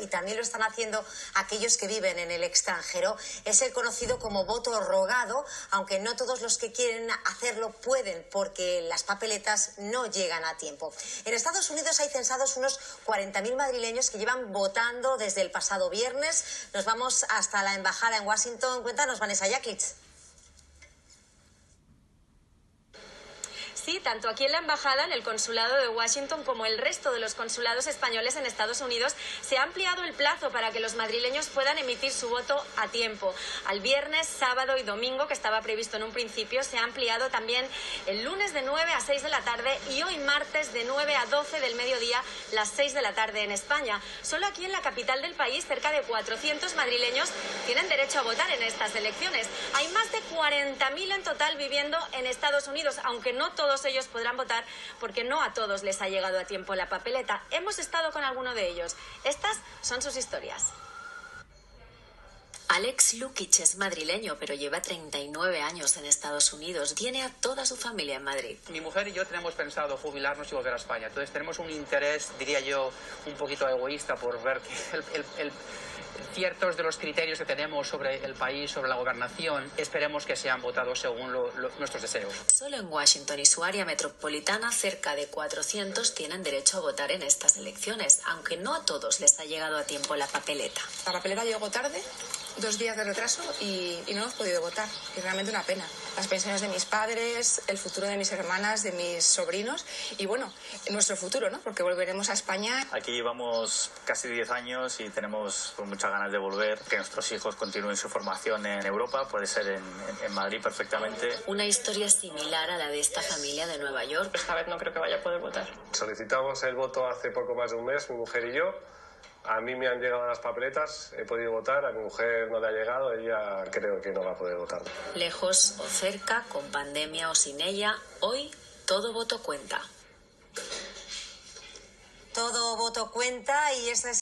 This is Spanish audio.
y también lo están haciendo aquellos que viven en el extranjero. Es el conocido como voto rogado, aunque no todos los que quieren hacerlo pueden porque las papeletas no llegan a tiempo. En Estados Unidos hay censados unos 40.000 madrileños que llevan votando desde el pasado viernes. Nos vamos hasta la embajada en Washington. Cuéntanos, Vanessa Yaklitz. Sí, tanto aquí en la embajada, en el consulado de Washington, como el resto de los consulados españoles en Estados Unidos, se ha ampliado el plazo para que los madrileños puedan emitir su voto a tiempo. Al viernes, sábado y domingo, que estaba previsto en un principio, se ha ampliado también el lunes de 9 a 6 de la tarde y hoy martes de 9 a 12 del mediodía, las 6 de la tarde en España. Solo aquí en la capital del país, cerca de 400 madrileños tienen derecho a votar en estas elecciones. Hay más de 40.000 en total viviendo en Estados Unidos, aunque no todos ellos podrán votar porque no a todos les ha llegado a tiempo la papeleta. Hemos estado con alguno de ellos. Estas son sus historias. Alex Lukic es madrileño, pero lleva 39 años en Estados Unidos. Tiene a toda su familia en Madrid. Mi mujer y yo tenemos pensado jubilarnos y volver a España. Entonces tenemos un interés, diría yo, un poquito egoísta por ver que ciertos de los criterios que tenemos sobre el país, sobre la gobernación, esperemos que sean votados según nuestros deseos. Solo en Washington y su área metropolitana, cerca de 400 tienen derecho a votar en estas elecciones, aunque no a todos les ha llegado a tiempo la papeleta. La papeleta llegó tarde, 2 días de retraso y no hemos podido votar. Y realmente una pena. Las pensiones de mis padres, el futuro de mis hermanas, de mis sobrinos y bueno, nuestro futuro, ¿no? Porque volveremos a España. Aquí llevamos casi 10 años y tenemos muchas ganas de volver, que nuestros hijos continúen su formación en Europa, puede ser en Madrid perfectamente. Una historia similar a la de esta familia de Nueva York. Esta vez no creo que vaya a poder votar. Solicitamos el voto hace poco más de un mes, mi mujer y yo. A mí me han llegado las papeletas, he podido votar, a mi mujer no le ha llegado, ella creo que no va a poder votar. Lejos o cerca, con pandemia o sin ella, hoy todo voto cuenta. Todo voto cuenta y esa es